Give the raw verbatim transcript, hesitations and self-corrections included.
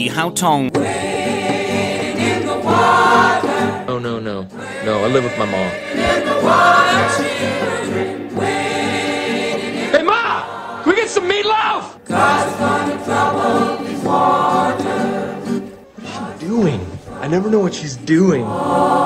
see Haotong. Oh, no, no. No, I live with my mom. Hey, Ma! Can we get some meatloaf? What is she doing? I never know what she's doing.